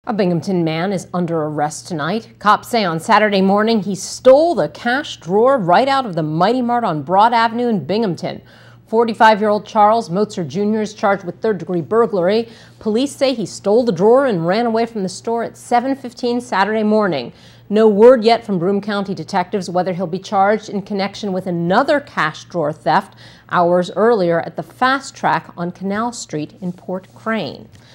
A Binghamton man is under arrest tonight. Cops say on Saturday morning he stole the cash drawer right out of the Mighty Mart on Broad Avenue in Binghamton. 45-year-old Charles Mozart Jr. is charged with third-degree burglary. Police say he stole the drawer and ran away from the store at 7:15 Saturday morning. No word yet from Broome County detectives whether he'll be charged in connection with another cash drawer theft hours earlier at the Fast Track on Canal Street in Port Crane.